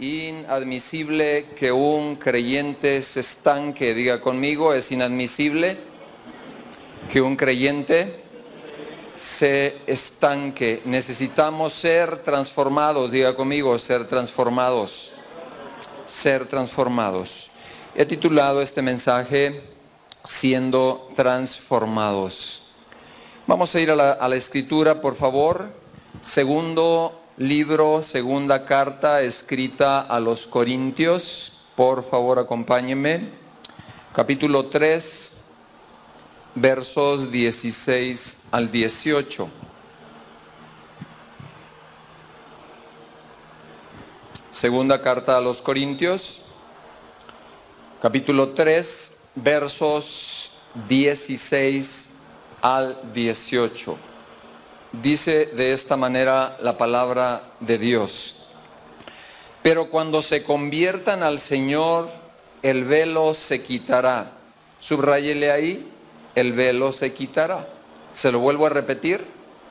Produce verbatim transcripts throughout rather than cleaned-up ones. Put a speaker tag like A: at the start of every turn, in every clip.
A: inadmisible que un creyente se estanque. Diga conmigo, es inadmisible que un creyente se estanque. Necesitamos ser transformados. Diga conmigo, ser transformados. Ser transformados. He titulado este mensaje Siendo transformados. Vamos a ir a la, a la escritura, por favor. Segundo libro, segunda carta escrita a los Corintios. Por favor, acompáñenme. Capítulo tres, versos dieciséis al dieciocho. Segunda carta a los Corintios, capítulo tres, versos dieciséis al dieciocho. Dice de esta manera la palabra de Dios: pero cuando se conviertan al Señor, el velo se quitará. Subráyele ahí, el velo se quitará. Se lo vuelvo a repetir.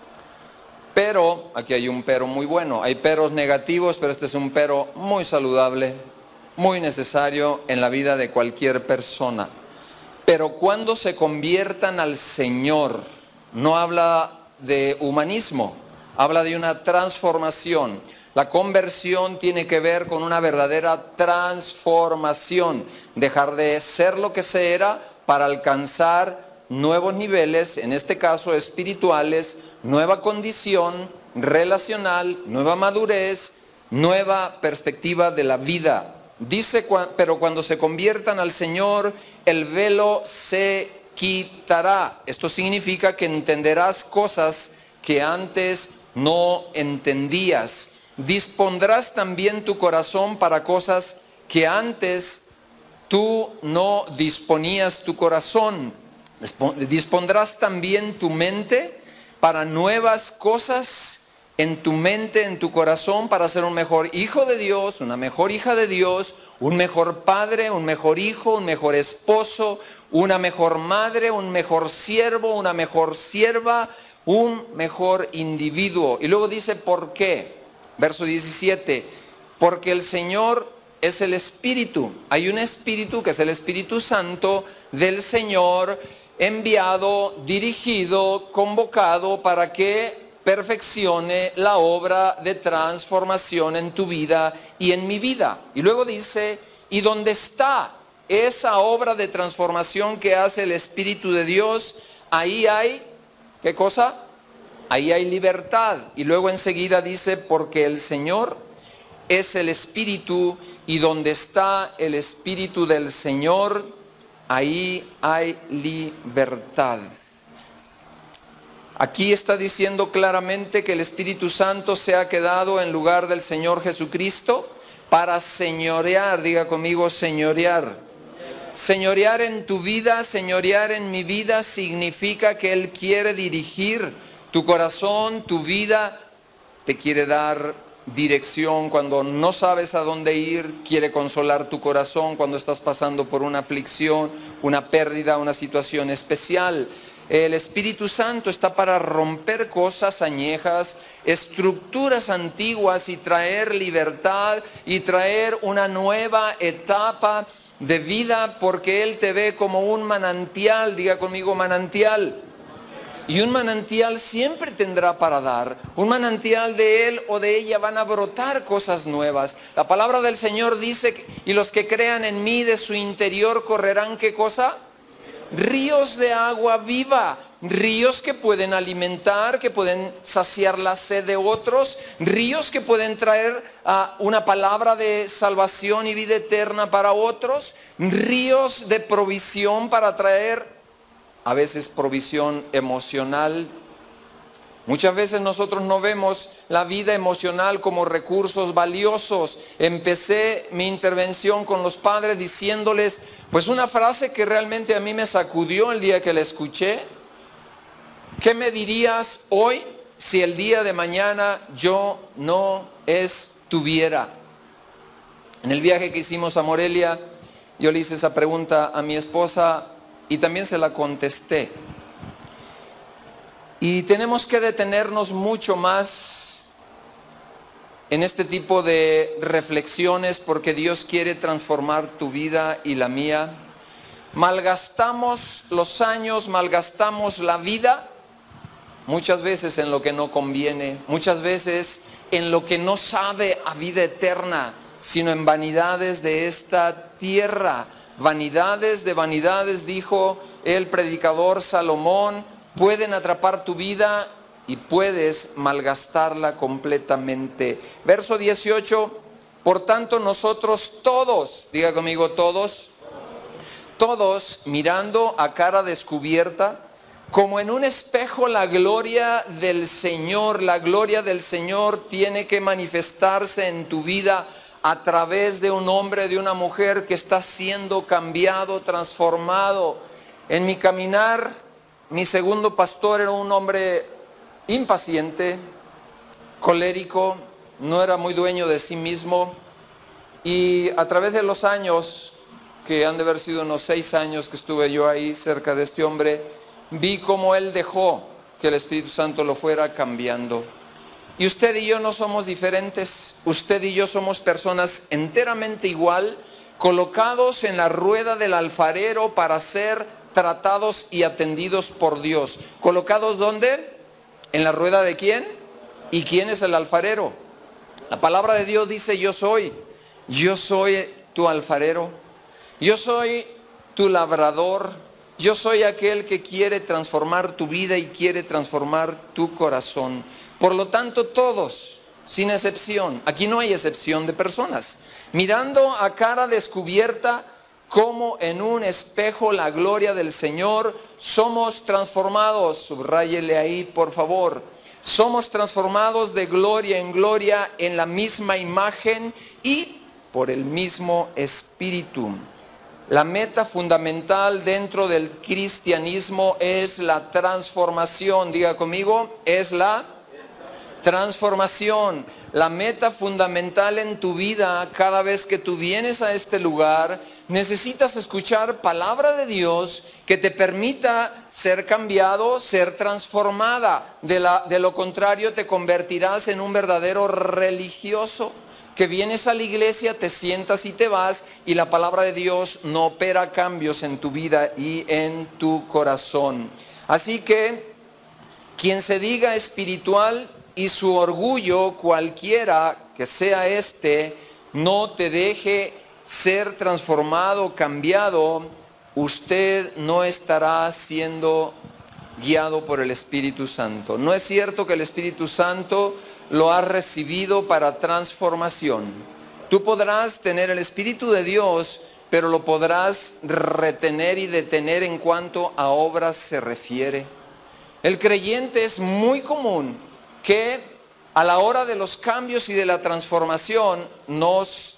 A: Pero, aquí hay un pero muy bueno. Hay peros negativos, pero este es un pero muy saludable, muy necesario en la vida de cualquier persona. Pero cuando se conviertan al Señor, no habla de humanismo, habla de una transformación. La conversión tiene que ver con una verdadera transformación, dejar de ser lo que se era para alcanzar nuevos niveles, en este caso espirituales, nueva condición relacional, nueva madurez, nueva perspectiva de la vida. Dice, pero cuando se conviertan al Señor, el velo se quitará. Esto significa que entenderás cosas que antes no entendías. Dispondrás también tu corazón para cosas que antes tú no disponías tu corazón. Dispondrás también tu mente para nuevas cosas en tu mente, en tu corazón, para ser un mejor hijo de Dios, una mejor hija de Dios, un mejor padre, un mejor hijo, un mejor esposo, una mejor madre, un mejor siervo, una mejor sierva, un mejor individuo. Y luego dice, ¿por qué? Verso diecisiete, porque el Señor es el Espíritu. Hay un Espíritu que es el Espíritu Santo del Señor, enviado, dirigido, convocado para que perfeccione la obra de transformación en tu vida y en mi vida. Y luego dice, ¿y dónde está esa obra de transformación que hace el Espíritu de Dios? Ahí hay, ¿qué cosa? Ahí hay libertad. Y luego enseguida dice, porque el Señor es el Espíritu, y donde está el Espíritu del Señor, ahí hay libertad. Aquí está diciendo claramente que el Espíritu Santo se ha quedado en lugar del Señor Jesucristo para señorear. Diga conmigo, señorear. Señorear en tu vida, señorear en mi vida, significa que Él quiere dirigir tu corazón, tu vida, te quiere dar dirección cuando no sabes a dónde ir, quiere consolar tu corazón cuando estás pasando por una aflicción, una pérdida, una situación especial. El Espíritu Santo está para romper cosas añejas, estructuras antiguas, y traer libertad y traer una nueva etapa de vida, porque Él te ve como un manantial. Diga conmigo, manantial. Y un manantial siempre tendrá para dar. Un manantial, de él o de ella van a brotar cosas nuevas. La palabra del Señor dice, y los que crean en mí, de su interior correrán, ¿qué cosa? Ríos de agua viva, ríos que pueden alimentar, que pueden saciar la sed de otros, ríos que pueden traer uh, una palabra de salvación y vida eterna para otros, ríos de provisión para traer a veces provisión emocional. Muchas veces nosotros no vemos la vida emocional como recursos valiosos. Empecé mi intervención con los padres diciéndoles, pues una frase que realmente a mí me sacudió el día que la escuché. ¿Qué me dirías hoy si el día de mañana yo no estuviera? En el viaje que hicimos a Morelia, yo le hice esa pregunta a mi esposa y también se la contesté. Y tenemos que detenernos mucho más en este tipo de reflexiones porque Dios quiere transformar tu vida y la mía. Malgastamos los años, malgastamos la vida muchas veces en lo que no conviene, muchas veces en lo que no sabe a vida eterna, sino en vanidades de esta tierra. Vanidades de vanidades, dijo el predicador Salomón, pueden atrapar tu vida y puedes malgastarla completamente. Verso dieciocho, por tanto nosotros todos, diga conmigo todos, todos mirando a cara descubierta, como en un espejo la gloria del Señor, la gloria del Señor tiene que manifestarse en tu vida a través de un hombre, de una mujer que está siendo cambiado, transformado. En mi caminar, mi segundo pastor era un hombre impaciente, colérico, no era muy dueño de sí mismo, y a través de los años, que han de haber sido unos seis años que estuve yo ahí cerca de este hombre, vi cómo él dejó que el Espíritu Santo lo fuera cambiando. Y usted y yo no somos diferentes, usted y yo somos personas enteramente igual, colocados en la rueda del alfarero para ser tratados y atendidos por Dios. ¿Colocados dónde? ¿En la rueda de quién? ¿Y quién es el alfarero? La palabra de Dios dice: yo soy, yo soy tu alfarero, yo soy tu labrador, yo soy aquel que quiere transformar tu vida y quiere transformar tu corazón. Por lo tanto, todos, sin excepción, aquí no hay excepción de personas, mirando a cara descubierta, como en un espejo la gloria del Señor, somos transformados, subráyele ahí por favor, somos transformados de gloria en gloria en la misma imagen y por el mismo Espíritu. La meta fundamental dentro del cristianismo es la transformación, diga conmigo, es la transformación. La meta fundamental en tu vida, cada vez que tú vienes a este lugar, necesitas escuchar palabra de Dios que te permita ser cambiado, ser transformada. De, la, de lo contrario, te convertirás en un verdadero religioso, que vienes a la iglesia, te sientas y te vas, y la palabra de Dios no opera cambios en tu vida y en tu corazón. Así que, quien se diga espiritual y su orgullo, cualquiera que sea este, no te deje ser transformado, cambiado, usted no estará siendo guiado por el Espíritu Santo. No es cierto que el Espíritu Santo lo has recibido para transformación. Tú podrás tener el Espíritu de Dios, pero lo podrás retener y detener en cuanto a obras se refiere. El creyente es muy común que a la hora de los cambios y de la transformación nos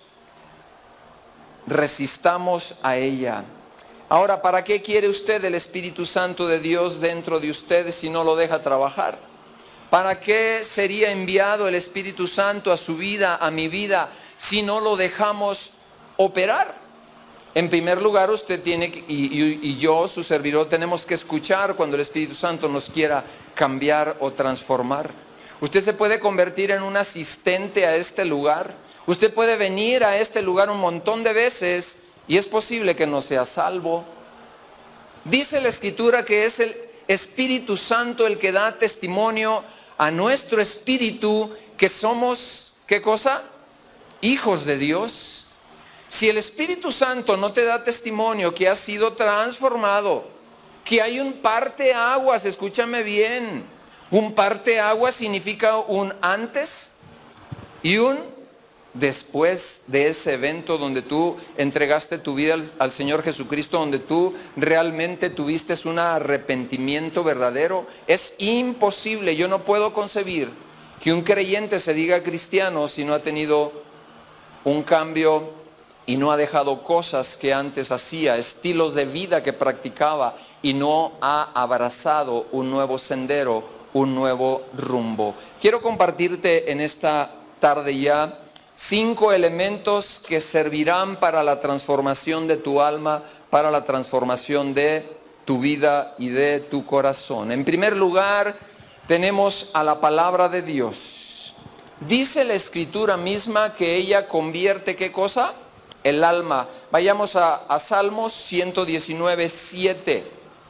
A: resistamos a ella. Ahora, ¿para qué quiere usted el Espíritu Santo de Dios dentro de usted si no lo deja trabajar? ¿Para qué sería enviado el Espíritu Santo a su vida, a mi vida, si no lo dejamos operar? En primer lugar, usted tiene, y, y, y yo, su servidor, tenemos que escuchar cuando el Espíritu Santo nos quiera cambiar o transformar. Usted se puede convertir en un asistente a este lugar. Usted puede venir a este lugar un montón de veces y es posible que no sea salvo. Dice la Escritura que es el Espíritu Santo el que da testimonio a nuestro espíritu que somos, ¿qué cosa? Hijos de Dios. Si el Espíritu Santo no te da testimonio que has sido transformado, que hay un parteaguas, escúchame bien, un parteaguas significa un antes y un después de ese evento donde tú entregaste tu vida al, al Señor Jesucristo, donde tú realmente tuviste un arrepentimiento verdadero. Es imposible, yo no puedo concebir que un creyente se diga cristiano si no ha tenido un cambio y no ha dejado cosas que antes hacía, estilos de vida que practicaba y no ha abrazado un nuevo sendero, un nuevo rumbo. Quiero compartirte en esta tarde ya cinco elementos que servirán para la transformación de tu alma, para la transformación de tu vida y de tu corazón. En primer lugar, tenemos a la palabra de Dios. Dice la Escritura misma que ella convierte, ¿qué cosa? El alma. Vayamos a, a Salmos ciento diecinueve, siete.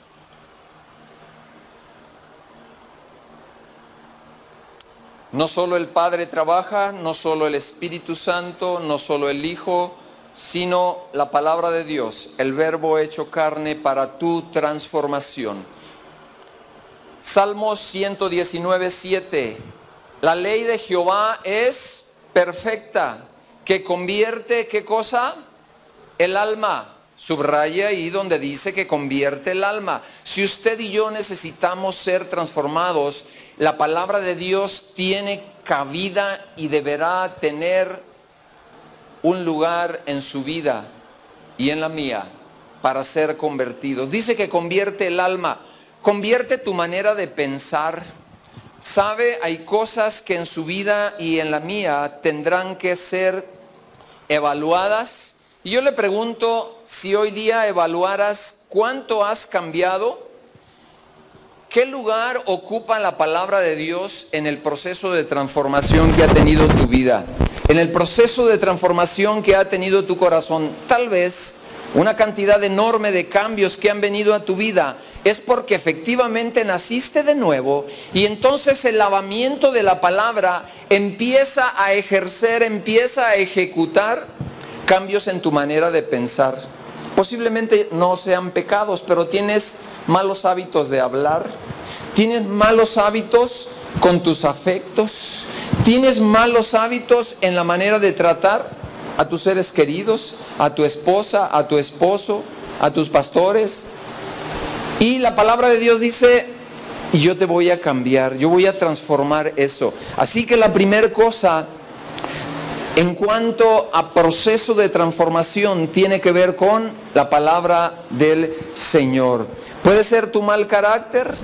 A: No solo el Padre trabaja, no solo el Espíritu Santo, no solo el Hijo, sino la palabra de Dios, el Verbo hecho carne para tu transformación. Salmos ciento diecinueve, siete. La ley de Jehová es perfecta, que convierte, ¿qué cosa? El alma. Subraya ahí donde dice que convierte el alma. Si usted y yo necesitamos ser transformados, la palabra de Dios tiene cabida y deberá tener un lugar en su vida y en la mía para ser convertidos. Dice que convierte el alma, convierte tu manera de pensar. Sabe, hay cosas que en su vida y en la mía tendrán que ser evaluadas. Y yo le pregunto, si hoy día evaluaras cuánto has cambiado, ¿qué lugar ocupa la palabra de Dios en el proceso de transformación que ha tenido tu vida? En el proceso de transformación que ha tenido tu corazón. Tal vez una cantidad enorme de cambios que han venido a tu vida es porque efectivamente naciste de nuevo y entonces el lavamiento de la palabra empieza a ejercer, empieza a ejecutar cambios en tu manera de pensar. Posiblemente no sean pecados, pero tienes malos hábitos de hablar, tienes malos hábitos con tus afectos, tienes malos hábitos en la manera de tratar a tus seres queridos, a tu esposa, a tu esposo, a tus pastores. Y la palabra de Dios dice, y yo te voy a cambiar, yo voy a transformar eso. Así que la primera cosa en cuanto a proceso de transformación tiene que ver con la palabra del Señor. Puede ser tu mal carácter,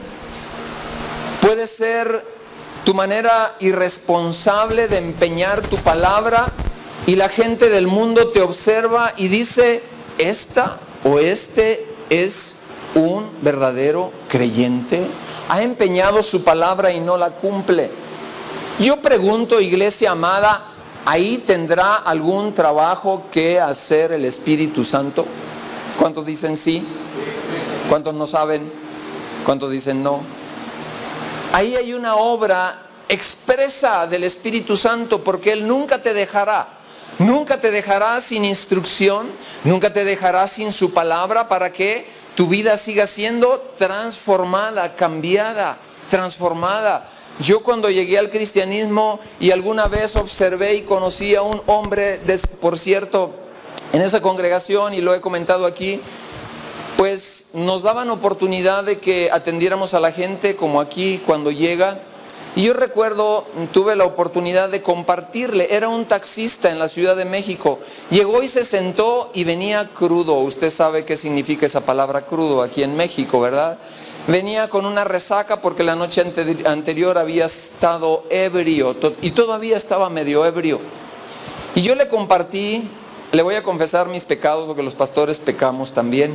A: puede ser tu manera irresponsable de empeñar tu palabra y la gente del mundo te observa y dice, esta o este es un verdadero creyente, ha empeñado su palabra y no la cumple. Yo pregunto, iglesia amada, ¿ahí tendrá algún trabajo que hacer el Espíritu Santo? ¿Cuántos dicen sí? ¿Cuántos no saben? ¿Cuántos dicen no? Ahí hay una obra expresa del Espíritu Santo, porque Él nunca te dejará. Nunca te dejará sin instrucción, nunca te dejará sin su palabra para que tu vida siga siendo transformada, cambiada, transformada. Yo cuando llegué al cristianismo y alguna vez observé y conocí a un hombre, de, por cierto, en esa congregación, y lo he comentado aquí, pues nos daban oportunidad de que atendiéramos a la gente como aquí cuando llega. Y yo recuerdo, tuve la oportunidad de compartirle, era un taxista en la Ciudad de México, llegó y se sentó y venía crudo. Usted sabe qué significa esa palabra crudo aquí en México, ¿verdad? Venía con una resaca porque la noche anterior había estado ebrio y todavía estaba medio ebrio. Y yo le compartí, le voy a confesar mis pecados porque los pastores pecamos también.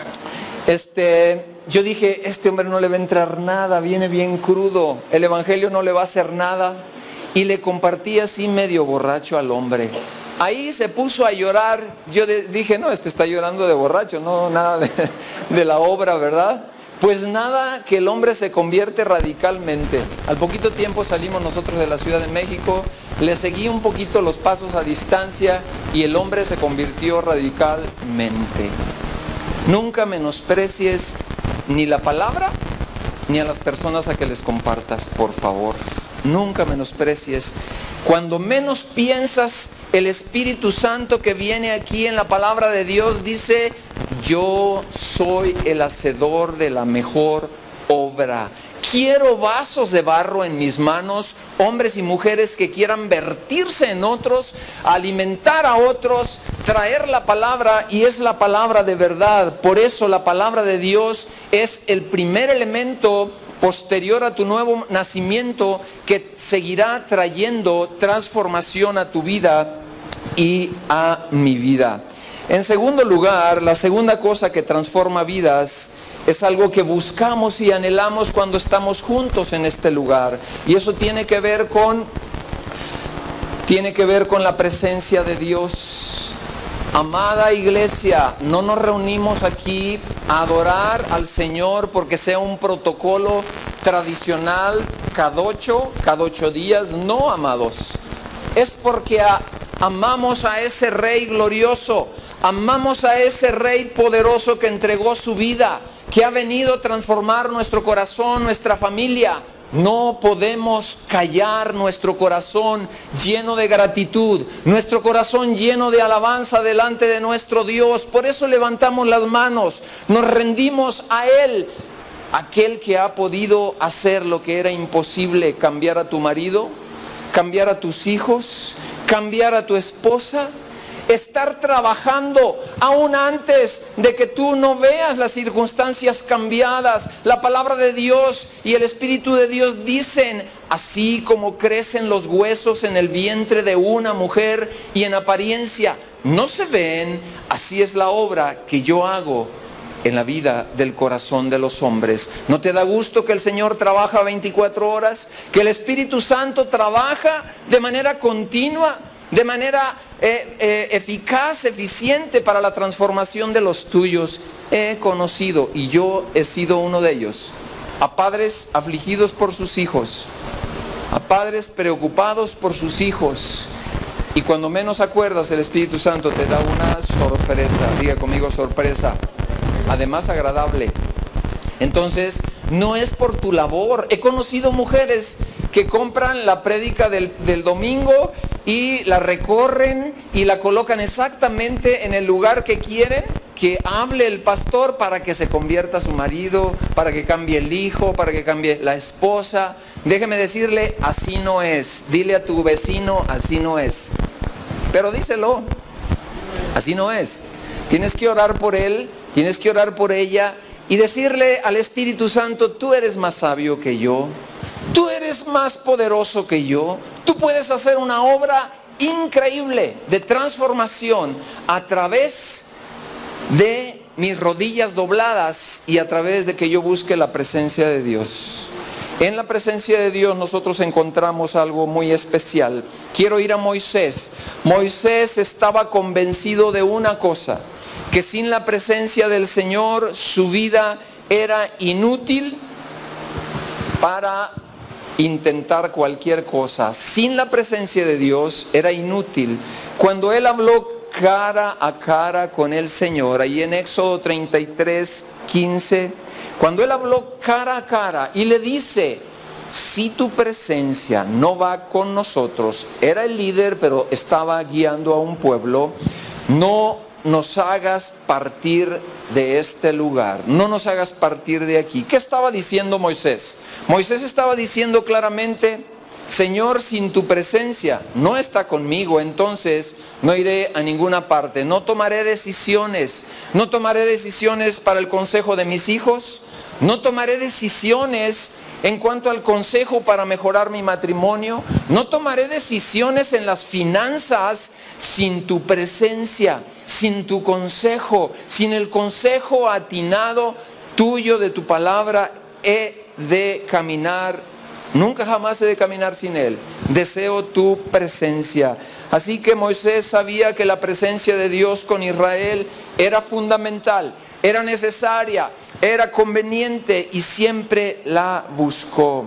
A: Este, yo dije, este hombre no le va a entrar nada, viene bien crudo, el evangelio no le va a hacer nada. Y le compartí así medio borracho al hombre. Ahí se puso a llorar. Yo de, dije, no, este está llorando de borracho, no, nada de, de la obra, ¿verdad? Pues nada, que el hombre se convierte radicalmente. Al poquito tiempo salimos nosotros de la Ciudad de México, le seguí un poquito los pasos a distancia y el hombre se convirtió radicalmente. Nunca menosprecies ni la palabra ni a las personas a que les compartas, por favor. Nunca menosprecies. Cuando menos piensas, el Espíritu Santo que viene aquí en la palabra de Dios dice, yo soy el hacedor de la mejor obra. Quiero vasos de barro en mis manos, hombres y mujeres que quieran vertirse en otros, alimentar a otros, traer la palabra, y es la palabra de verdad. Por eso la palabra de Dios es el primer elemento posterior a tu nuevo nacimiento que seguirá trayendo transformación a tu vida y a mi vida. En segundo lugar, la segunda cosa que transforma vidas es algo que buscamos y anhelamos cuando estamos juntos en este lugar. Y eso tiene que ver con tiene que ver con la presencia de Dios. Amada iglesia, no nos reunimos aquí a adorar al Señor porque sea un protocolo tradicional cada ocho, cada ocho días. No, amados. Es porque a, amamos a ese Rey glorioso, amamos a ese Rey poderoso que entregó su vida, que ha venido a transformar nuestro corazón, nuestra familia. No podemos callar nuestro corazón lleno de gratitud, nuestro corazón lleno de alabanza delante de nuestro Dios. Por eso levantamos las manos, nos rendimos a Él, aquel que ha podido hacer lo que era imposible: cambiar a tu marido, cambiar a tus hijos, cambiar a tu esposa. Estar trabajando aún antes de que tú no veas las circunstancias cambiadas. La palabra de Dios y el Espíritu de Dios dicen: así como crecen los huesos en el vientre de una mujer y en apariencia no se ven, así es la obra que yo hago en la vida del corazón de los hombres. ¿No te da gusto que el Señor trabaja veinticuatro horas? Que el Espíritu Santo trabaja de manera continua, de manera eh, eh, eficaz, eficiente para la transformación de los tuyos. He conocido, y yo he sido uno de ellos, a padres afligidos por sus hijos, a padres preocupados por sus hijos, y cuando menos acuerdas, el Espíritu Santo te da una sorpresa. Diga conmigo: sorpresa, además agradable. Entonces, no es por tu labor. He conocido mujeres que compran la prédica del, del domingo y la recorren y la colocan exactamente en el lugar que quieren que hable el pastor, para que se convierta su marido, para que cambie el hijo, para que cambie la esposa. Déjeme decirle, así no es. Dile a tu vecino: así no es. Pero díselo, así no es. Tienes que orar por él, tienes que orar por ella y decirle al Espíritu Santo: tú eres más sabio que yo, tú eres más poderoso que yo, tú puedes hacer una obra increíble de transformación a través de mis rodillas dobladas y a través de que yo busque la presencia de Dios. En la presencia de Dios nosotros encontramos algo muy especial. Quiero ir a Moisés. Moisés estaba convencido de una cosa: que sin la presencia del Señor su vida era inútil para intentar cualquier cosa. Sin la presencia de Dios era inútil. Cuando él habló cara a cara con el Señor, ahí en Éxodo treinta y tres, quince, cuando él habló cara a cara y le dice: si tu presencia no va con nosotros, era el líder pero estaba guiando a un pueblo, no nos hagas partir de este lugar, no nos hagas partir de aquí. ¿Qué estaba diciendo Moisés? Moisés estaba diciendo claramente: Señor, sin tu presencia no está conmigo, entonces no iré a ninguna parte, no tomaré decisiones, no tomaré decisiones para el consejo de mis hijos, no tomaré decisiones en cuanto al consejo para mejorar mi matrimonio, no tomaré decisiones en las finanzas sin tu presencia, sin tu consejo, sin el consejo atinado tuyo de tu palabra. He de caminar, nunca jamás he de caminar sin él. Deseo tu presencia. Así que Moisés sabía que la presencia de Dios con Israel era fundamental, era necesaria, era conveniente y siempre la buscó.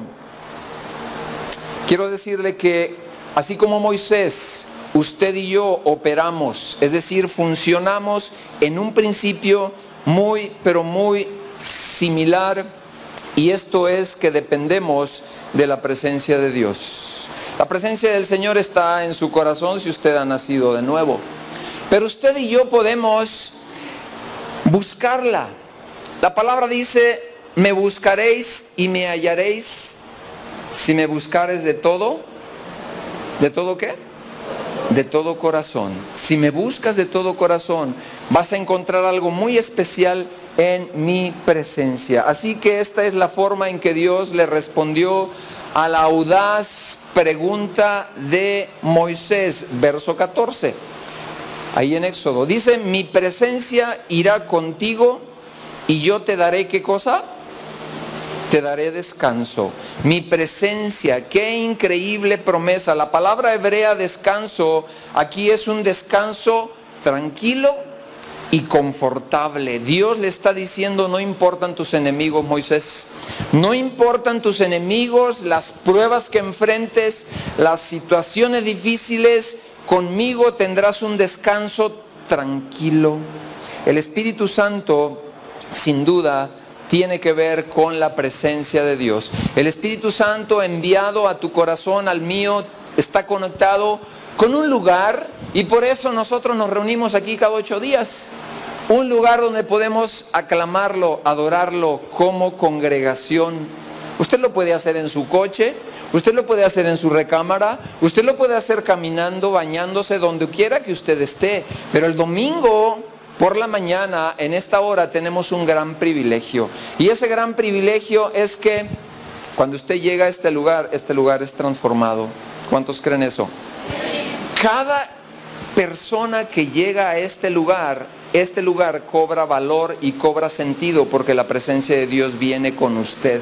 A: Quiero decirle que así como Moisés, usted y yo operamos, es decir, funcionamos en un principio muy, pero muy similar, y esto es que dependemos de la presencia de Dios. La presencia del Señor está en su corazón si usted ha nacido de nuevo, pero usted y yo podemos buscarla. La palabra dice: me buscaréis y me hallaréis si me buscares de todo. ¿De todo qué? De todo corazón. Si me buscas de todo corazón, vas a encontrar algo muy especial en mi presencia. Así que esta es la forma en que Dios le respondió a la audaz pregunta de Moisés. Verso catorce, ahí en Éxodo, dice: mi presencia irá contigo y yo te daré, ¿qué cosa? te daré descanso. Mi presencia, qué increíble promesa. La palabra hebrea descanso, aquí es un descanso tranquilo y confortable. Dios le está diciendo, no importan tus enemigos, Moisés. No importan tus enemigos, las pruebas que enfrentes, las situaciones difíciles, conmigo tendrás un descanso tranquilo. El Espíritu Santo, sin duda, tiene que ver con la presencia de Dios. El Espíritu Santo enviado a tu corazón, al mío, está conectado con un lugar, y por eso nosotros nos reunimos aquí cada ocho días. Un lugar donde podemos aclamarlo, adorarlo como congregación. Usted lo puede hacer en su coche, usted lo puede hacer en su recámara, usted lo puede hacer caminando, bañándose, donde quiera que usted esté. Pero el domingo por la mañana, en esta hora, tenemos un gran privilegio. Y ese gran privilegio es que cuando usted llega a este lugar, este lugar es transformado. ¿Cuántos creen eso? Cada persona que llega a este lugar, este lugar cobra valor y cobra sentido porque la presencia de Dios viene con usted.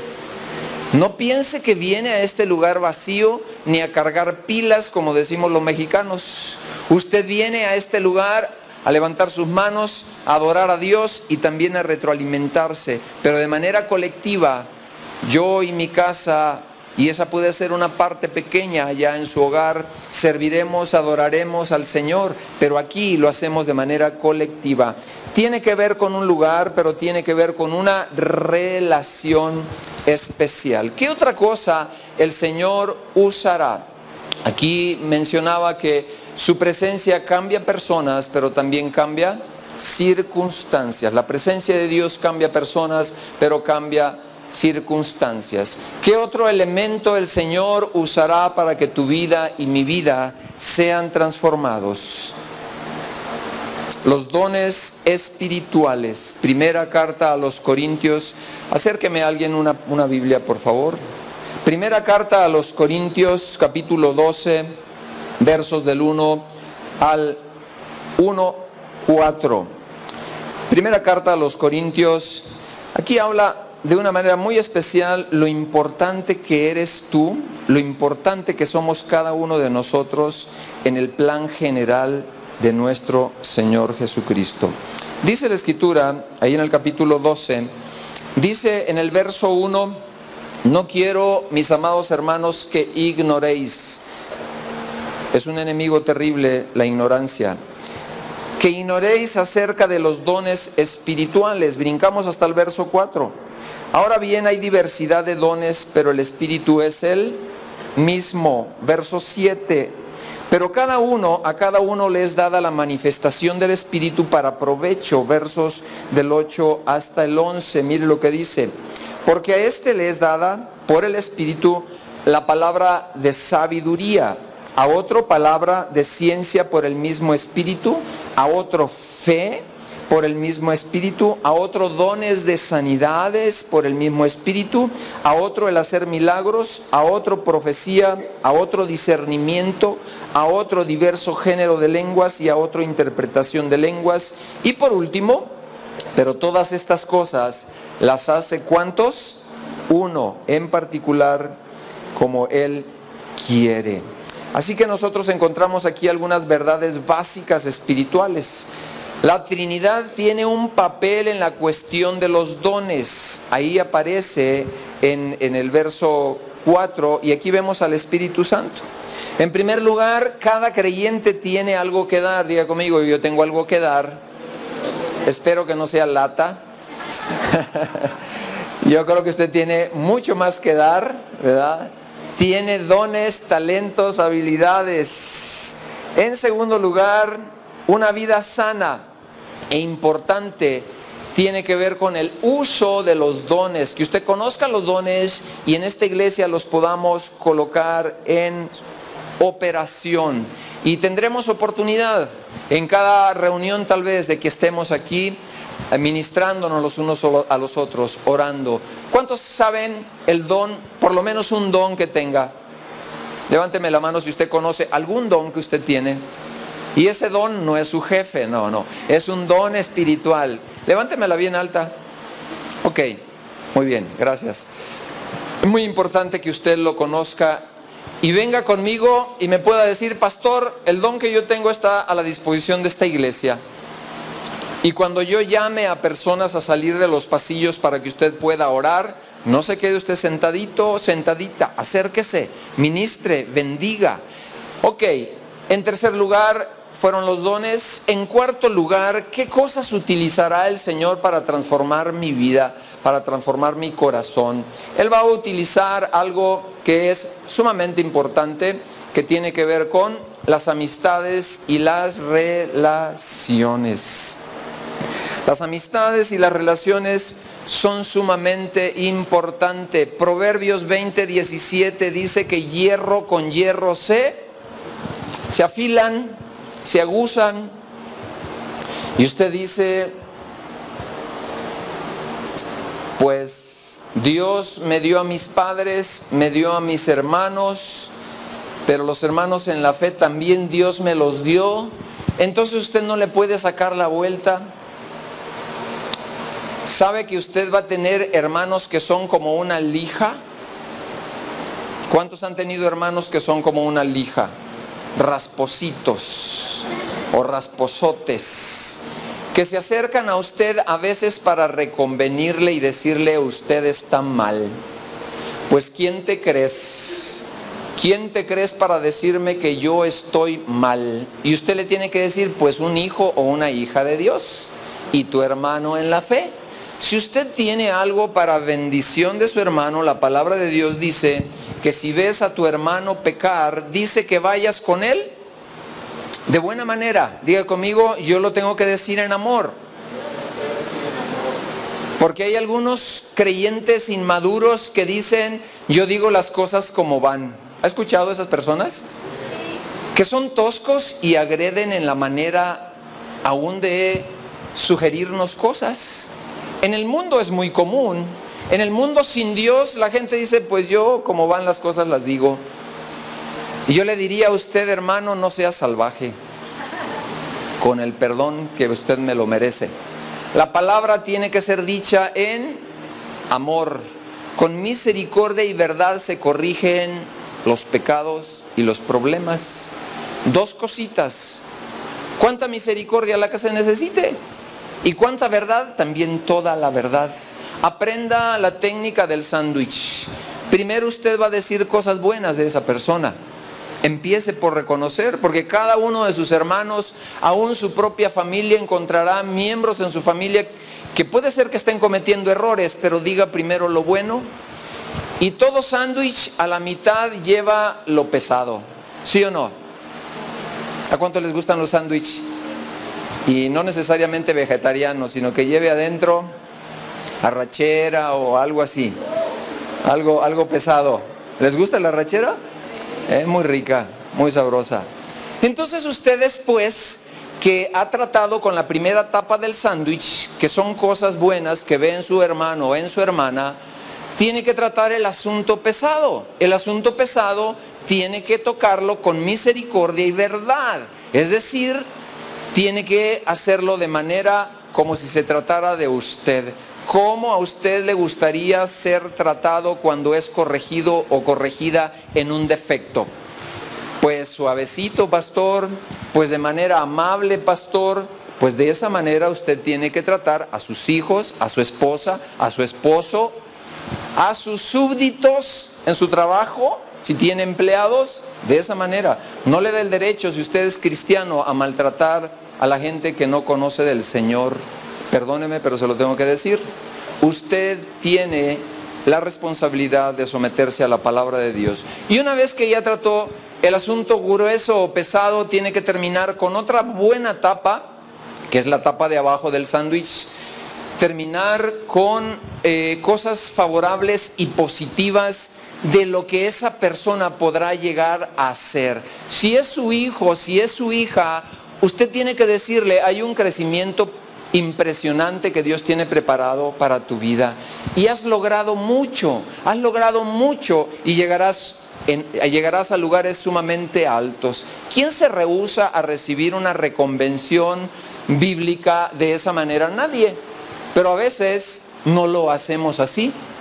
A: No piense que viene a este lugar vacío ni a cargar pilas, como decimos los mexicanos. Usted viene a este lugar a levantar sus manos, a adorar a Dios y también a retroalimentarse, pero de manera colectiva. Yo y mi casa, y esa puede ser una parte pequeña allá en su hogar, serviremos, adoraremos al Señor, pero aquí lo hacemos de manera colectiva. Tiene que ver con un lugar, pero tiene que ver con una relación especial. ¿Qué otra cosa el Señor usará? Aquí mencionaba que su presencia cambia personas, pero también cambia circunstancias. La presencia de Dios cambia personas, pero cambia circunstancias. ¿Qué otro elemento el Señor usará para que tu vida y mi vida sean transformados? Los dones espirituales. Primera carta a los Corintios. Acérqueme a alguien una, una Biblia, por favor. Primera carta a los Corintios, capítulo doce, versos del uno al uno, cuatro. Primera carta a los Corintios. Aquí habla de una manera muy especial lo importante que eres tú, lo importante que somos cada uno de nosotros en el plan general de nuestro Señor Jesucristo. Dice la Escritura, ahí en el capítulo doce, dice en el verso uno, no quiero, mis amados hermanos, que ignoréis. Es un enemigo terrible la ignorancia. Que ignoréis acerca de los dones espirituales. Brincamos hasta el verso cuatro. Ahora bien, hay diversidad de dones, pero el Espíritu es el mismo. Verso siete. Pero cada uno, a cada uno le es dada la manifestación del Espíritu para provecho. Versos del ocho hasta el once. Mire lo que dice. Porque a este le es dada por el Espíritu la palabra de sabiduría, a otro palabra de ciencia por el mismo Espíritu, a otro fe por el mismo Espíritu, a otro dones de sanidades por el mismo Espíritu, a otro el hacer milagros, a otro profecía, a otro discernimiento, a otro diverso género de lenguas y a otro interpretación de lenguas. Y por último, pero todas estas cosas las hace ¿cuántos? Uno en particular, como Él quiere. Así que nosotros encontramos aquí algunas verdades básicas espirituales. La Trinidad tiene un papel en la cuestión de los dones. Ahí aparece en, en el verso cuatro y aquí vemos al Espíritu Santo. En primer lugar, cada creyente tiene algo que dar. Diga conmigo, yo tengo algo que dar. Espero que no sea lata. Yo creo que usted tiene mucho más que dar, ¿verdad? Tiene dones, talentos, habilidades. En segundo lugar, una vida sana e importante tiene que ver con el uso de los dones. Que usted conozca los dones y en esta iglesia los podamos colocar en operación. Y tendremos oportunidad en cada reunión tal vez de que estemos aquí ministrándonos los unos a los otros, orando. ¿Cuántos saben el don, por lo menos un don que tenga? Levánteme la mano si usted conoce algún don que usted tiene. Y ese don no es su jefe, no, no. Es un don espiritual. Levántemela bien alta. Ok. Muy bien, gracias. Es muy importante que usted lo conozca y venga conmigo y me pueda decir: pastor, el don que yo tengo está a la disposición de esta iglesia. Y cuando yo llame a personas a salir de los pasillos para que usted pueda orar, no se quede usted sentadito, sentadita, acérquese, ministre, bendiga. Ok, en tercer lugar fueron los dones. En cuarto lugar, ¿qué cosas utilizará el Señor para transformar mi vida, para transformar mi corazón? Él va a utilizar algo que es sumamente importante, que tiene que ver con las amistades y las relaciones. Las amistades y las relaciones son sumamente importantes. Proverbios veinte, diecisiete dice que hierro con hierro se, se afilan, se aguzan. Y usted dice: pues Dios me dio a mis padres, me dio a mis hermanos, pero los hermanos en la fe también Dios me los dio. Entonces usted no le puede sacar la vuelta. ¿Sabe que usted va a tener hermanos que son como una lija? ¿Cuántos han tenido hermanos que son como una lija? Raspositos o rasposotes, que se acercan a usted a veces para reconvenirle y decirle: usted está mal. Pues ¿quién te crees? ¿Quién te crees para decirme que yo estoy mal? Y usted le tiene que decir: pues un hijo o una hija de Dios y tu hermano en la fe. Si usted tiene algo para bendición de su hermano, la palabra de Dios dice que si ves a tu hermano pecar, dice que vayas con él de buena manera. Diga conmigo: yo lo tengo que decir en amor. Porque hay algunos creyentes inmaduros que dicen: yo digo las cosas como van. ¿Ha escuchado a esas personas? Que son toscos y agreden en la manera aún de sugerirnos cosas. En el mundo es muy común. En el mundo sin Dios la gente dice: pues yo como van las cosas las digo. Y yo le diría a usted: hermano, no sea salvaje, con el perdón que usted me lo merece. La palabra tiene que ser dicha en amor. Con misericordia y verdad se corrigen los pecados y los problemas. Dos cositas: cuánta misericordia la que se necesite, y cuánta verdad, también toda la verdad. Aprenda la técnica del sándwich. Primero usted va a decir cosas buenas de esa persona. Empiece por reconocer, porque cada uno de sus hermanos, aún su propia familia, encontrará miembros en su familia que puede ser que estén cometiendo errores, pero diga primero lo bueno. Y todo sándwich a la mitad lleva lo pesado, ¿sí o no? ¿A cuánto les gustan los sándwiches? Y no necesariamente vegetarianos, sino que lleve adentro arrachera o algo así, algo, algo pesado. ¿Les gusta la arrachera? Eh, muy rica, muy sabrosa. Entonces usted, después que ha tratado con la primera tapa del sándwich, que son cosas buenas que ve en su hermano o en su hermana, tiene que tratar el asunto pesado. El asunto pesado tiene que tocarlo con misericordia y verdad. Es decir, tiene que hacerlo de manera como si se tratara de usted. ¿Cómo a usted le gustaría ser tratado cuando es corregido o corregida en un defecto? Pues suavecito, pastor. Pues de manera amable, pastor. Pues de esa manera usted tiene que tratar a sus hijos, a su esposa, a su esposo, a sus súbditos en su trabajo, si tiene empleados. De esa manera. No le da el derecho, si usted es cristiano, a maltratar a la gente que no conoce del Señor. Perdóneme, pero se lo tengo que decir. Usted tiene la responsabilidad de someterse a la palabra de Dios. Y una vez que ya trató el asunto grueso o pesado, tiene que terminar con otra buena tapa, que es la tapa de abajo del sándwich. Terminar con eh, cosas favorables y positivas de lo que esa persona podrá llegar a ser. Si es su hijo, si es su hija, usted tiene que decirle: hay un crecimiento impresionante que Dios tiene preparado para tu vida. Y has logrado mucho, has logrado mucho y llegarás, en, llegarás a lugares sumamente altos. ¿Quién se rehúsa a recibir una reconvención bíblica de esa manera? Nadie. Pero a veces no lo hacemos así.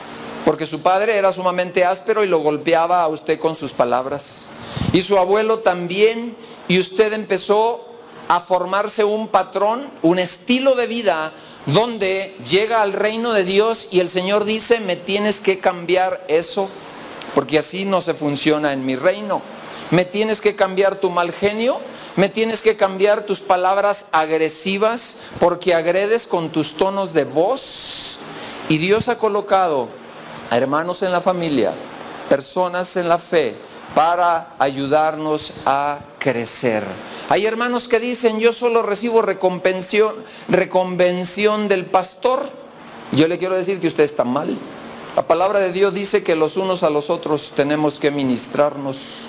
A: porque su padre era sumamente áspero y lo golpeaba a usted con sus palabras. Y su abuelo también, y usted empezó a formarse un patrón, un estilo de vida, donde llega al reino de Dios y el Señor dice, me tienes que cambiar eso, porque así no se funciona en mi reino. Me tienes que cambiar tu mal genio, me tienes que cambiar tus palabras agresivas, porque agredes con tus tonos de voz. Y Dios ha colocado a hermanos en la familia, personas en la fe, para ayudarnos a crecer. Hay hermanos que dicen, yo solo recibo reconvención, reconvención del pastor. Yo le quiero decir que usted está mal. La palabra de Dios dice que los unos a los otros tenemos que ministrarnos.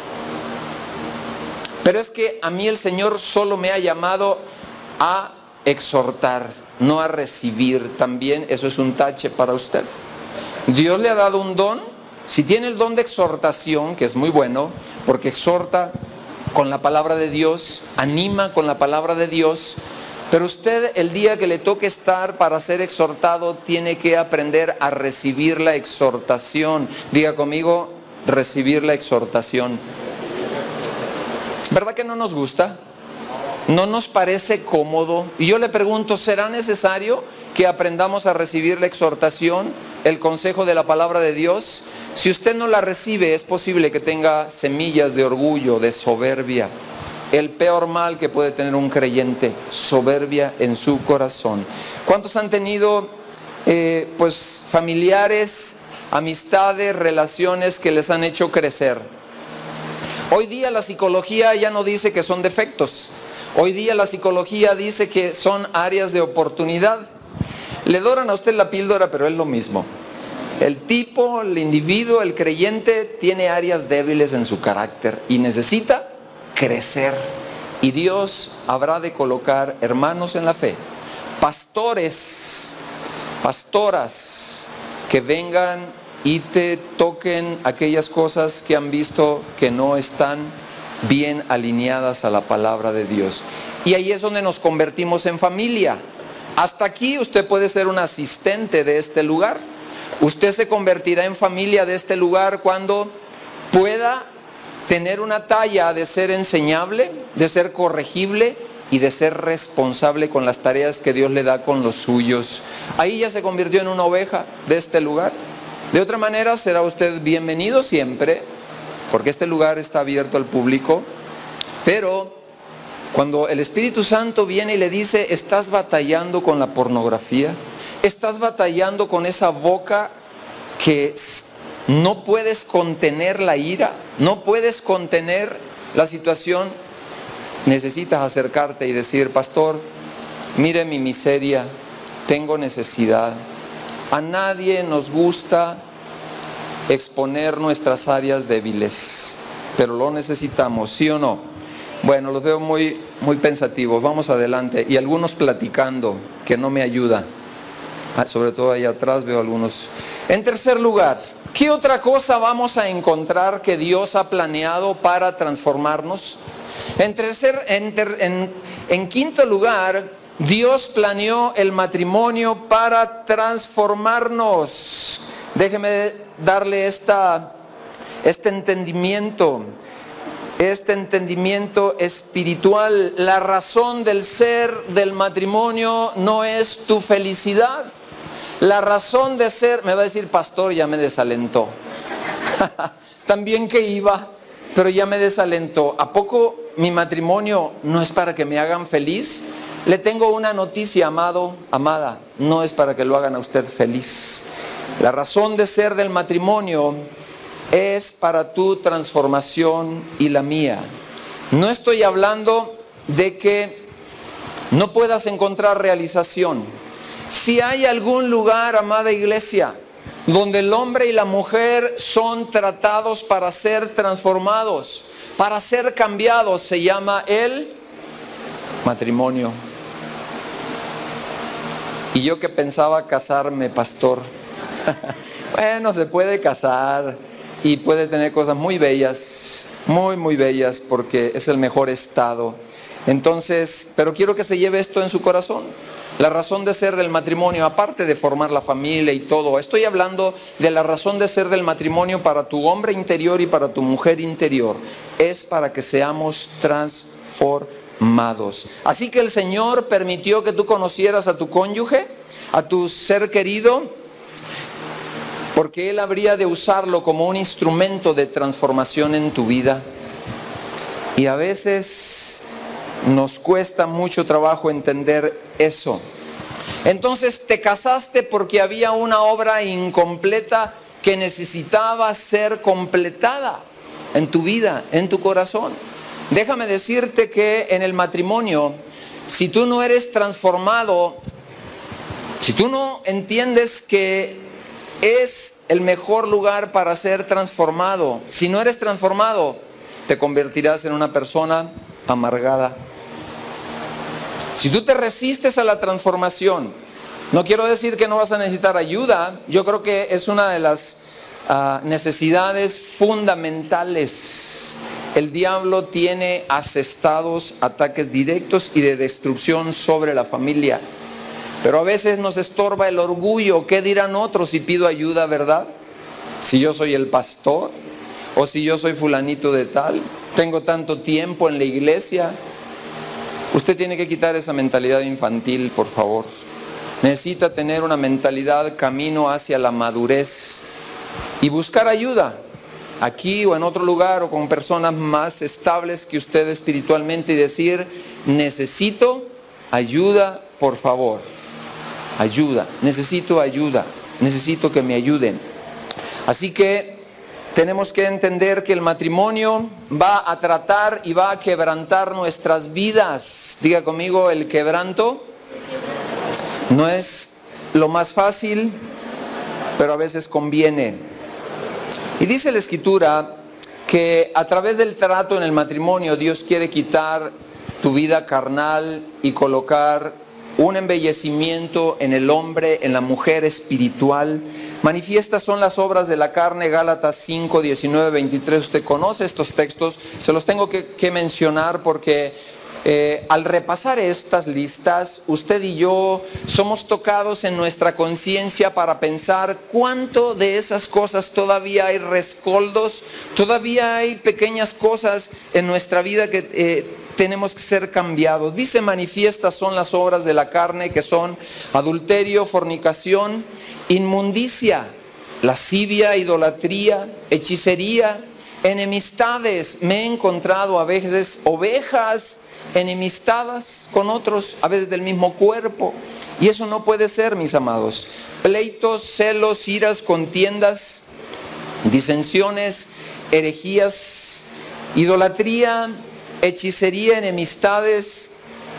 A: Pero es que a mí el Señor solo me ha llamado a exhortar, no a recibir. También eso es un tache para usted. Dios le ha dado un don. Si tiene el don de exhortación, que es muy bueno, porque exhorta con la palabra de Dios, anima con la palabra de Dios, pero usted el día que le toque estar para ser exhortado, tiene que aprender a recibir la exhortación. Diga conmigo, recibir la exhortación. ¿Verdad que no nos gusta? ¿No nos parece cómodo? Y yo le pregunto, ¿será necesario que aprendamos a recibir la exhortación, el consejo de la palabra de Dios? Si usted no la recibe, es posible que tenga semillas de orgullo, de soberbia. El peor mal que puede tener un creyente, soberbia en su corazón. ¿Cuántos han tenido eh, pues familiares, amistades, relaciones que les han hecho crecer? Hoy día la psicología ya no dice que son defectos. Hoy día la psicología dice que son áreas de oportunidad. Le doran a usted la píldora, pero es lo mismo. El tipo, el individuo, el creyente tiene áreas débiles en su carácter y necesita crecer. Y Dios habrá de colocar hermanos en la fe, pastores, pastoras, que vengan y te toquen aquellas cosas que han visto que no están bien alineadas a la palabra de Dios. Y ahí es donde nos convertimos en familia. Hasta aquí usted puede ser un asistente de este lugar. Usted se convertirá en familia de este lugar cuando pueda tener una talla de ser enseñable, de ser corregible y de ser responsable con las tareas que Dios le da con los suyos. Ahí ya se convirtió en una oveja de este lugar. De otra manera será usted bienvenido siempre, porque este lugar está abierto al público, pero cuando el Espíritu Santo viene y le dice, estás batallando con la pornografía, estás batallando con esa boca que no puedes contener la ira, no puedes contener la situación, necesitas acercarte y decir, pastor, mire mi miseria, tengo necesidad. A nadie nos gusta exponer nuestras áreas débiles, pero lo necesitamos, ¿sí o no? Bueno, los veo muy, muy pensativos, vamos adelante, y algunos platicando, que no me ayuda. Sobre todo ahí atrás veo algunos. En tercer lugar, ¿qué otra cosa vamos a encontrar que Dios ha planeado para transformarnos? En, tercer, en, ter, en, en quinto lugar, Dios planeó el matrimonio para transformarnos. Déjeme darle esta, este entendimiento, este entendimiento espiritual. La razón del ser del matrimonio no es tu felicidad. La razón de ser, me va a decir, pastor, ya me desalentó. También que iba, pero ya me desalentó. ¿A poco mi matrimonio no es para que me hagan feliz? Le tengo una noticia, amado, amada, no es para que lo hagan a usted feliz. La razón de ser del matrimonio es para tu transformación y la mía. No estoy hablando de que no puedas encontrar realización. Si hay algún lugar, amada iglesia, donde el hombre y la mujer son tratados para ser transformados, para ser cambiados, se llama el matrimonio. Y yo que pensaba casarme, pastor, bueno, se puede casar y puede tener cosas muy bellas, muy, muy bellas, porque es el mejor estado. Entonces, pero quiero que se lleve esto en su corazón. La razón de ser del matrimonio, aparte de formar la familia y todo, estoy hablando de la razón de ser del matrimonio para tu hombre interior y para tu mujer interior, es para que seamos transformados. Así que el Señor permitió que tú conocieras a tu cónyuge, a tu ser querido, porque Él habría de usarlo como un instrumento de transformación en tu vida. Y a veces nos cuesta mucho trabajo entender eso. Entonces te casaste porque había una obra incompleta que necesitaba ser completada en tu vida, en tu corazón. Déjame decirte que en el matrimonio, si tú no eres transformado, si tú no entiendes que es el mejor lugar para ser transformado, si no eres transformado, te convertirás en una persona amargada. Si tú te resistes a la transformación, no quiero decir que no vas a necesitar ayuda, yo creo que es una de las uh, necesidades fundamentales. El diablo tiene asestados ataques directos y de destrucción sobre la familia, pero a veces nos estorba el orgullo. ¿Qué dirán otros si pido ayuda, verdad? Si yo soy el pastor, o si yo soy fulanito de tal, tengo tanto tiempo en la iglesia. Usted tiene que quitar esa mentalidad infantil, por favor. Necesita tener una mentalidad camino hacia la madurez y buscar ayuda aquí o en otro lugar o con personas más estables que usted espiritualmente y decir: necesito ayuda, por favor. Ayuda, necesito ayuda, necesito que me ayuden. Así que tenemos que entender que el matrimonio va a tratar y va a quebrantar nuestras vidas. Diga conmigo, el quebranto no es lo más fácil, pero a veces conviene. Y dice la Escritura que a través del trato en el matrimonio Dios quiere quitar tu vida carnal y colocar un embellecimiento en el hombre, en la mujer espiritual. Manifiestas son las obras de la carne, Gálatas cinco, diecinueve, veintitrés. Usted conoce estos textos, se los tengo que, que mencionar porque eh, al repasar estas listas, usted y yo somos tocados en nuestra conciencia para pensar cuánto de esas cosas todavía hay rescoldos, todavía hay pequeñas cosas en nuestra vida que eh, tenemos que ser cambiados. Dice: manifiestas son las obras de la carne, que son adulterio, fornicación, inmundicia, lascivia, idolatría, hechicería, enemistades. Me he encontrado a veces ovejas enemistadas con otros, a veces del mismo cuerpo, y eso no puede ser, mis amados. Pleitos, celos, iras, contiendas, disensiones, herejías, idolatría, hechicería, enemistades,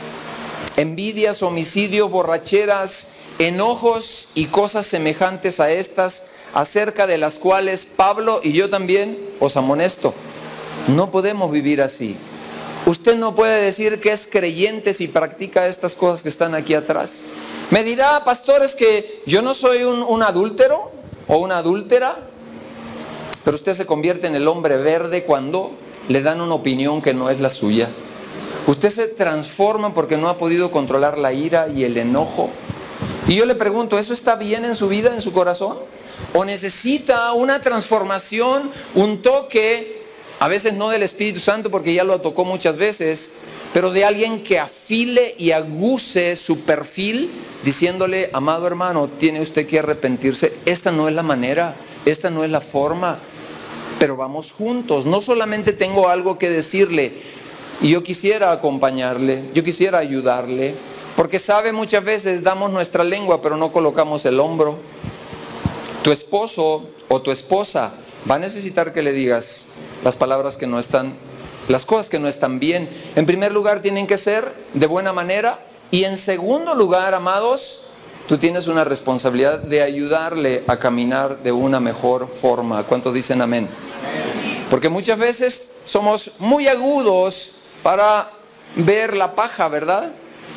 A: envidias, homicidios, borracheras, enojos y cosas semejantes a estas, acerca de las cuales Pablo y yo también os amonesto. No podemos vivir así. Usted no puede decir que es creyente si practica estas cosas que están aquí atrás. Me dirá: pastor, es que yo no soy un, un adúltero o una adúltera. Pero usted se convierte en el hombre verde cuando le dan una opinión que no es la suya. Usted se transforma porque no ha podido controlar la ira y el enojo. Y yo le pregunto: ¿eso está bien en su vida, en su corazón? ¿O necesita una transformación, un toque, a veces no del Espíritu Santo porque ya lo tocó muchas veces, pero de alguien que afile y aguce su perfil diciéndole: amado hermano, tiene usted que arrepentirse, esta no es la manera, esta no es la forma, pero vamos juntos. No solamente tengo algo que decirle, y yo quisiera acompañarle, yo quisiera ayudarle, porque sabe, muchas veces damos nuestra lengua pero no colocamos el hombro. Tu esposo o tu esposa va a necesitar que le digas las palabras que no están, las cosas que no están bien. En primer lugar, tienen que ser de buena manera, y en segundo lugar, amados, tú tienes una responsabilidad de ayudarle a caminar de una mejor forma. ¿Cuántos dicen amén? Porque muchas veces somos muy agudos para ver la paja, ¿verdad?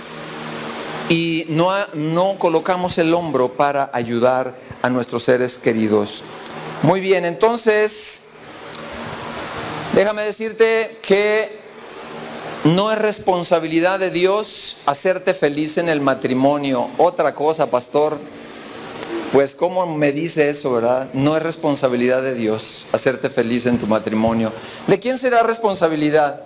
A: Y no, no colocamos el hombro para ayudar a nuestros seres queridos. Muy bien, entonces déjame decirte que No es responsabilidad de Dios hacerte feliz en el matrimonio. Otra cosa, pastor, pues ¿cómo me dice eso, verdad? No es responsabilidad de Dios hacerte feliz en tu matrimonio. ¿De quién será responsabilidad?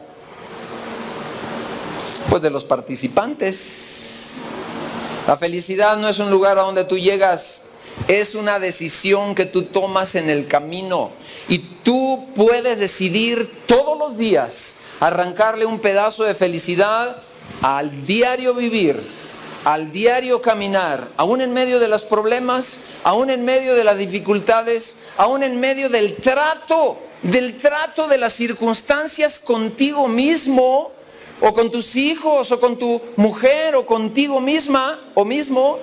A: Pues de los participantes. La felicidad no es un lugar a donde tú llegas, es una decisión que tú tomas en el camino. Y tú puedes decidir todos los días arrancarle un pedazo de felicidad al diario vivir, al diario caminar, aún en medio de los problemas, aún en medio de las dificultades, aún en medio del trato, del trato de las circunstancias contigo mismo, o con tus hijos, o con tu mujer, o contigo misma, o mismo.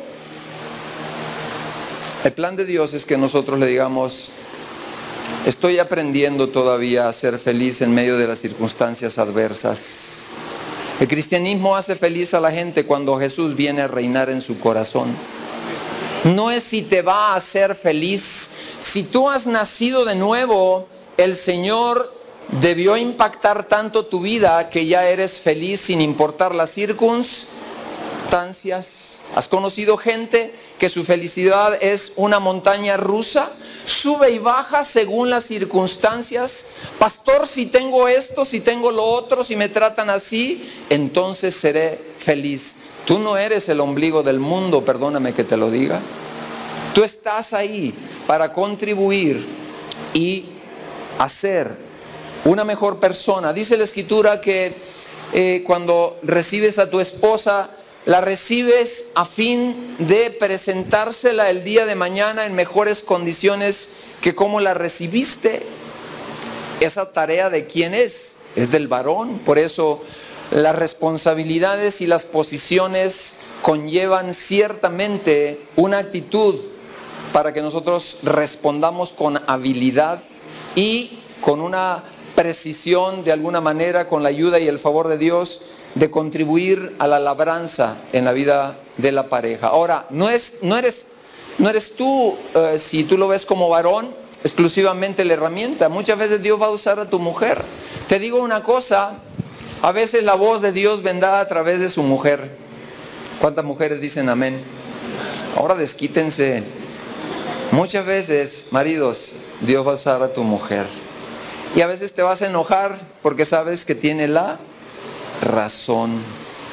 A: El plan de Dios es que nosotros le digamos: estoy aprendiendo todavía a ser feliz en medio de las circunstancias adversas. El cristianismo hace feliz a la gente cuando Jesús viene a reinar en su corazón. No es si te va a hacer feliz. Si tú has nacido de nuevo, el Señor debió impactar tanto tu vida que ya eres feliz sin importar las circunstancias. ¿Has conocido gente que su felicidad es una montaña rusa? Sube y baja según las circunstancias. Pastor, si tengo esto, si tengo lo otro, si me tratan así, entonces seré feliz. Tú no eres el ombligo del mundo, perdóname que te lo diga. Tú estás ahí para contribuir y hacer una mejor persona. Dice la Escritura que eh, cuando recibes a tu esposa, la recibes a fin de presentársela el día de mañana en mejores condiciones que como la recibiste. Esa tarea ¿de quién es? Es del varón. Por eso las responsabilidades y las posiciones conllevan ciertamente una actitud para que nosotros respondamos con habilidad y con una precisión, de alguna manera, con la ayuda y el favor de Dios, de contribuir a la labranza en la vida de la pareja. Ahora, no, es, no, eres, no eres tú, eh, si tú lo ves como varón, exclusivamente la herramienta. Muchas veces Dios va a usar a tu mujer. Te digo una cosa, a veces la voz de Dios vendrá a través de su mujer. ¿Cuántas mujeres dicen amén? Ahora desquítense. Muchas veces, maridos, Dios va a usar a tu mujer. Y a veces te vas a enojar porque sabes que tiene la razón.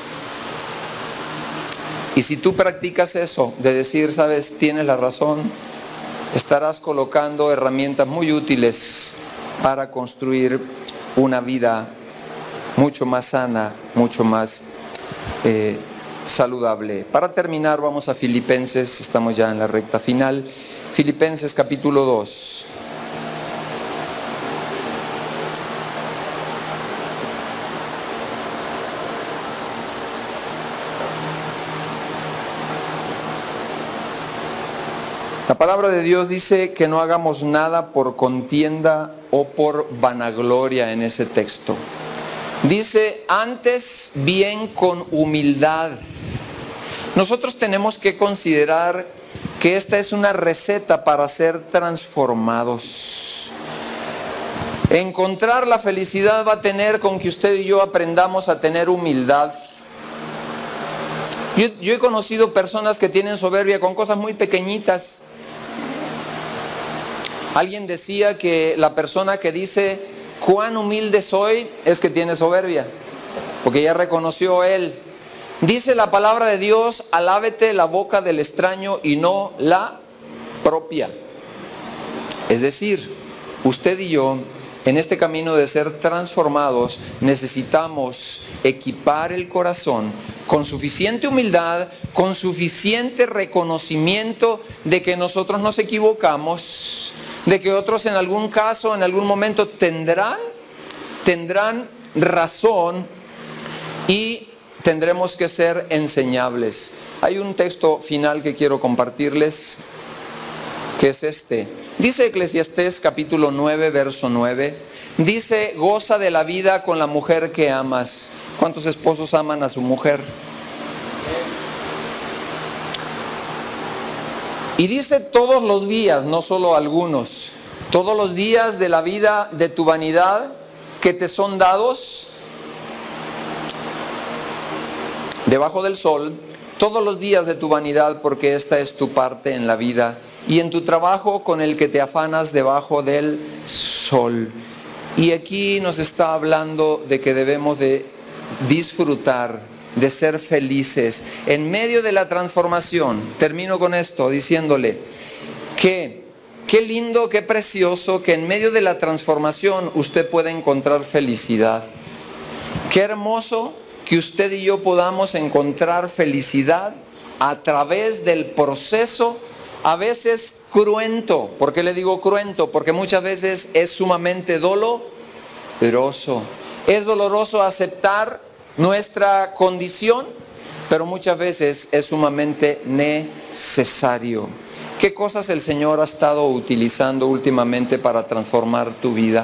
A: Y si tú practicas eso, de decir, sabes, tienes la razón, estarás colocando herramientas muy útiles para construir una vida mucho más sana, mucho más eh, saludable. Para terminar, vamos a Filipenses, estamos ya en la recta final. Filipenses capítulo dos. La palabra de Dios dice que no hagamos nada por contienda o por vanagloria en ese texto. Dice, antes bien con humildad. Nosotros tenemos que considerar que esta es una receta para ser transformados. Encontrar la felicidad va a tener con que usted y yo aprendamos a tener humildad. Yo, yo he conocido personas que tienen soberbia con cosas muy pequeñitas. Alguien decía que la persona que dice cuán humilde soy es que tiene soberbia, porque ya reconoció él. Dice la palabra de Dios, alábete la boca del extraño y no la propia. Es decir, usted y yo, en este camino de ser transformados, necesitamos equipar el corazón con suficiente humildad, con suficiente reconocimiento de que nosotros nos equivocamos, de que otros en algún caso, en algún momento tendrán, tendrán razón y tendremos que ser enseñables. Hay un texto final que quiero compartirles, que es este. Dice Eclesiastés capítulo nueve, verso nueve, dice, goza de la vida con la mujer que amas. ¿Cuántos esposos aman a su mujer? Y dice todos los días, no solo algunos, todos los días de la vida de tu vanidad que te son dados, debajo del sol todos los días de tu vanidad, porque esta es tu parte en la vida, y en tu trabajo con el que te afanas debajo del sol. Y aquí nos está hablando de que debemos de disfrutar, de ser felices en medio de la transformación. Termino con esto diciéndole que qué lindo, qué precioso que en medio de la transformación usted pueda encontrar felicidad. Qué hermoso que usted y yo podamos encontrar felicidad a través del proceso, a veces cruento. ¿Por qué le digo cruento? Porque muchas veces es sumamente doloroso. Es doloroso aceptar nuestra condición, pero muchas veces es sumamente necesario. ¿Qué cosas el Señor ha estado utilizando últimamente para transformar tu vida?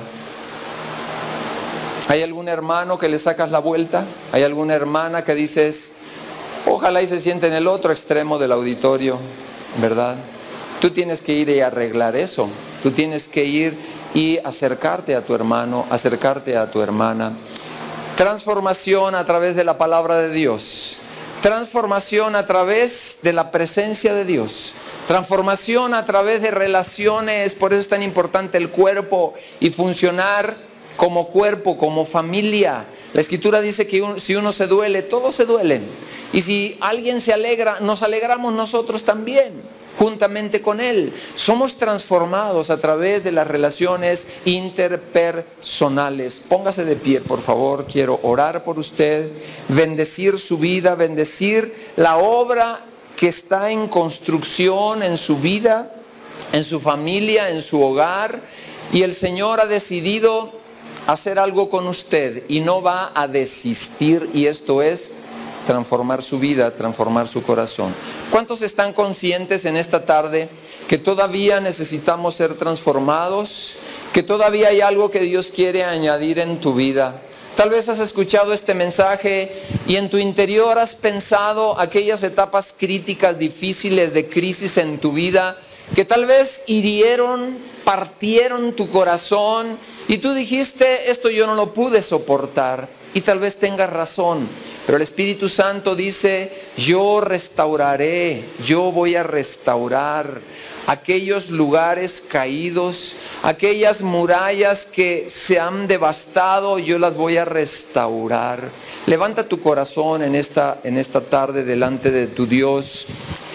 A: ¿Hay algún hermano que le sacas la vuelta? ¿Hay alguna hermana que dices, ojalá y se siente en el otro extremo del auditorio, ¿verdad? Tú tienes que ir y arreglar eso. Tú tienes que ir y acercarte a tu hermano, acercarte a tu hermana. Transformación a través de la palabra de Dios. Transformación a través de la presencia de Dios. Transformación a través de relaciones. Por eso es tan importante el cuerpo y funcionar como cuerpo, como familia. La Escritura dice que un, si uno se duele, todos se duelen. Y si alguien se alegra, nos alegramos nosotros también, juntamente con él. Somos transformados a través de las relaciones interpersonales. Póngase de pie, por favor. Quiero orar por usted, bendecir su vida, bendecir la obra que está en construcción en su vida, en su familia, en su hogar. Y el Señor ha decidido hacer algo con usted y no va a desistir, y esto es transformar su vida, transformar su corazón. ¿Cuántos están conscientes en esta tarde que todavía necesitamos ser transformados? Que todavía hay algo que Dios quiere añadir en tu vida. Tal vez has escuchado este mensaje y en tu interior has pensado aquellas etapas críticas, difíciles, de crisis en tu vida, que tal vez hirieron, partieron tu corazón y tú dijiste, esto yo no lo pude soportar, y tal vez tengas razón. Pero el Espíritu Santo dice, yo restauraré, yo voy a restaurar aquellos lugares caídos, aquellas murallas que se han devastado, yo las voy a restaurar. Levanta tu corazón en esta, en esta tarde delante de tu Dios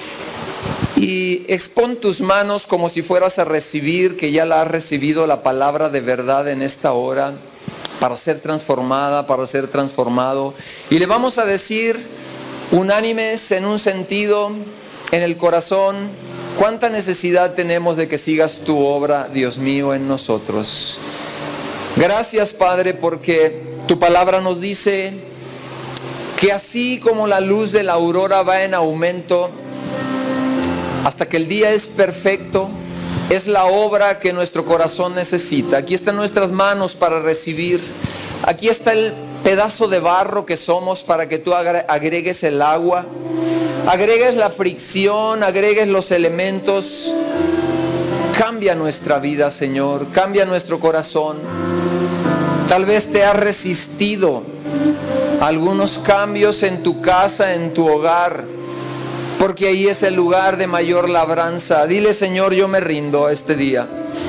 A: y expón tus manos como si fueras a recibir, que ya la has recibido, la palabra de verdad en esta hora, para ser transformada, para ser transformado. Y le vamos a decir, unánimes en un sentido, en el corazón, cuánta necesidad tenemos de que sigas tu obra, Dios mío, en nosotros. Gracias, Padre, porque tu palabra nos dice que así como la luz de la aurora va en aumento hasta que el día es perfecto, es la obra que nuestro corazón necesita. Aquí están nuestras manos para recibir. Aquí está el pedazo de barro que somos para que tú agregues el agua, agregues la fricción, agregues los elementos. Cambia nuestra vida, Señor. Cambia nuestro corazón. Tal vez te has resistido a algunos cambios en tu casa, en tu hogar, porque ahí es el lugar de mayor labranza. Dile, Señor, yo me rindo este día.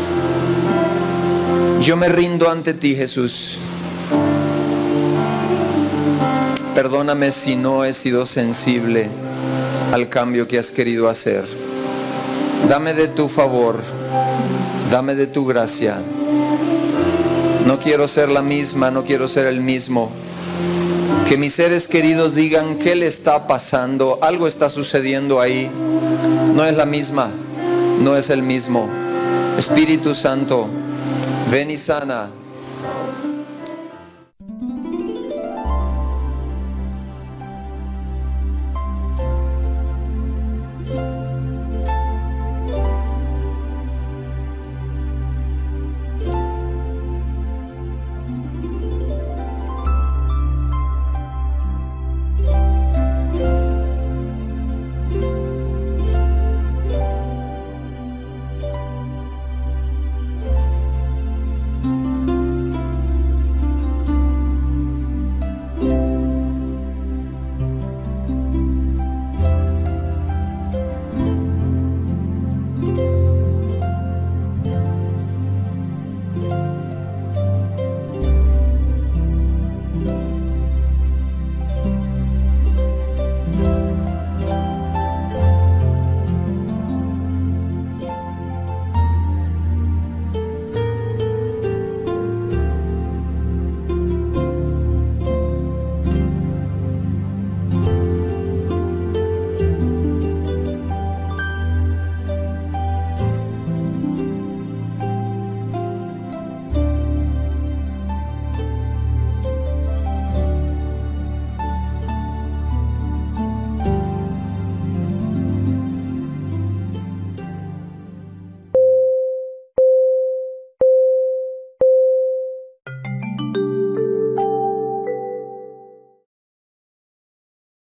A: Yo me rindo ante ti, Jesús. Perdóname si no he sido sensible al cambio que has querido hacer. Dame de tu favor, dame de tu gracia. No quiero ser la misma, no quiero ser el mismo. Que mis seres queridos digan, ¿qué le está pasando? Algo está sucediendo ahí. No es la misma, no es el mismo. Espíritu Santo, ven y sana. Dios.